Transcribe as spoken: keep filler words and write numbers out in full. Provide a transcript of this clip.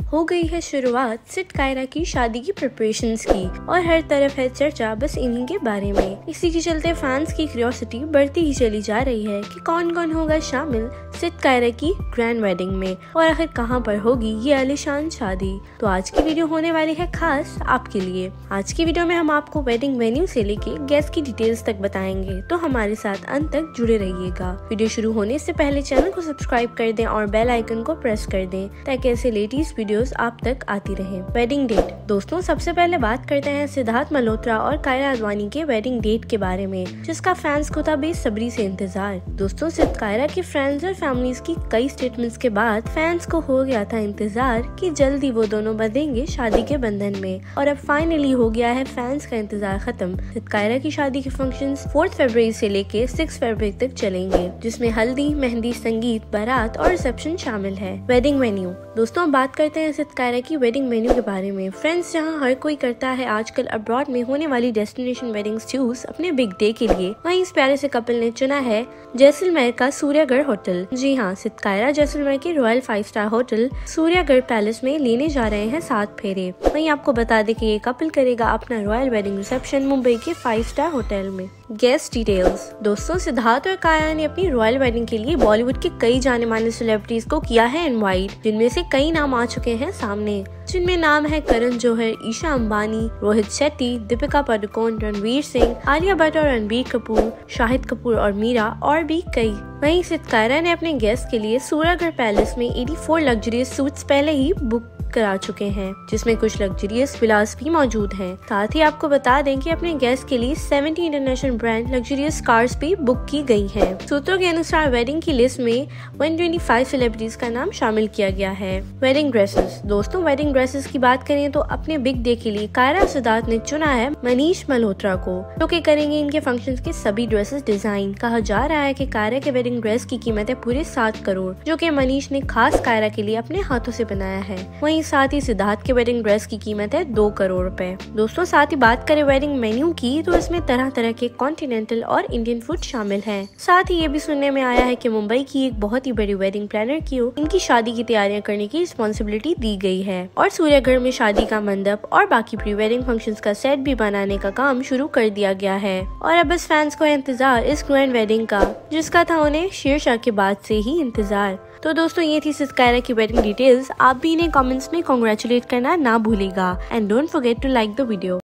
हो गई है शुरुआत सिड कायरा की शादी की प्रिपरेशंस की और हर तरफ है चर्चा बस इन्हीं के बारे में। इसी के चलते फैंस की क्यूरियोसिटी बढ़ती ही चली जा रही है कि कौन कौन होगा शामिल सिड कायरा की ग्रैंड वेडिंग में और आखिर कहां पर होगी ये आलीशान शादी। तो आज की वीडियो होने वाली है खास आपके लिए। आज की वीडियो में हम आपको वेडिंग वेन्यू से लेके गेस्ट की डिटेल्स तक बताएंगे, तो हमारे साथ अंत तक जुड़े रहिएगा। वीडियो शुरू होने से पहले चैनल को सब्सक्राइब कर दें और बेल आइकन को प्रेस कर दें ताकि ऐसे लेटेस्ट वीडियोस आप तक आती रहे। वेडिंग डेट दोस्तों, सबसे पहले बात करते हैं सिद्धार्थ मल्होत्रा और कायरा अडवाणी के वेडिंग डेट के बारे में, जिसका फैंस को था बेसब्री से इंतजार। दोस्तों, सिद कायरा के फ्रेंड्स और फैमिलीज की कई स्टेटमेंट्स के बाद फैंस को हो गया था इंतजार कि जल्दी वो दोनों बंधेंगे शादी के बंधन में, और अब फाइनली हो गया है फैंस का इंतजार खत्म। सिद कायरा की शादी के फंक्शंस फोर्थ फरवरी से लेके सिक्स फरवरी तक चलेंगे, जिसमें हल्दी, मेहंदी, संगीत, बारात और रिसेप्शन शामिल है। वेडिंग वेन्यू दोस्तों, बात करते हैं सिद कायरा की वेडिंग मेन्यू के बारे में। फ्रेंड्स, जहां हर कोई करता है आजकल अब्रॉड में होने वाली डेस्टिनेशन वेडिंग्स चूज अपने बिग डे के लिए, वहीं इस प्यारे से कपल ने चुना है जैसलमेर का सूर्यागढ़ होटल। जी हाँ, सिद कायरा जैसलमेर के royal five star hotel Suryagarh Palace में लेने जा रहे हैं सात फेरे। वहीं आपको बता दें कि ये कपल करेगा अपना रॉयल वेडिंग रिसेप्शन मुंबई के फाइव स्टार होटल में। गेस्ट डिटेल्स दोस्तों, सिद्धार्थ और कायरा ने अपनी रॉयल वेडिंग के लिए बॉलीवुड के कई जाने माने सेलिब्रिटीज को किया है इनवाइट, जिनमें से कई नाम आ चुके हैं सामने, जिनमें नाम है करण जौहर, ईशा अंबानी, रोहित शेट्टी, दीपिका पादुकोण, रणवीर सिंह, आलिया भट्ट और रणबीर कपूर, शाहिद कपूर और मीरा और भी कई। वहीं सिद कायरा ने अपने गेस्ट के लिए सूर्यागढ़ पैलेस में चौरासी लग्जरियस सूट्स पहले ही बुक करा चुके हैं, जिसमें कुछ लग्जरियस विलास भी मौजूद हैं। साथ ही आपको बता दें कि अपने गेस्ट के लिए सत्तर इंटरनेशनल ब्रांड लग्जरियस कार्स भी बुक की गई हैं। सूत्रों के अनुसार वेडिंग की लिस्ट में एक सौ पच्चीस सेलिब्रिटीज का नाम शामिल किया गया है। वेडिंग ड्रेसेस दोस्तों, वेडिंग ड्रेसेस की बात करें तो अपने बिग डे के लिए कायरा सिद्धार्थ ने चुना है मनीष मल्होत्रा को, जो कि करेंगे इनके फंक्शन के सभी ड्रेसेस डिजाइन। कहा जा रहा है कि कायरा के वेडिंग ड्रेस की कीमत है पूरे सात करोड़, जो कि मनीष ने खास कायरा के लिए अपने हाथों से बनाया है। वहीं साथ ही सिद्धार्थ के वेडिंग ड्रेस की कीमत है दो करोड़ रुपए। दोस्तों, साथ ही बात करें वेडिंग मेन्यू की तो इसमें तरह तरह के कॉन्टिनेंटल और इंडियन फूड शामिल है। साथ ही ये भी सुनने में आया है कि मुंबई की एक बहुत ही बड़ी वेडिंग प्लानर को इनकी शादी की तैयारियां करने की रिस्पॉन्सिबिलिटी दी गई है, और सूर्यागढ़ में शादी का मंडप और बाकी प्री वेडिंग फंक्शंस का सेट भी बनाने का काम शुरू कर दिया गया है। और अब बस फैंस को है इंतजार इस ग्रैंड वेडिंग का, जिसका था उन्हें शेरशाह के बाद से ही इंतजार। तो दोस्तों, ये थी सिद कायरा की वेडिंग डिटेल्स। आप भी इन्हें कमेंट्स में कांग्रेचुलेट करना ना भूलिएगा and don't forget to like the video.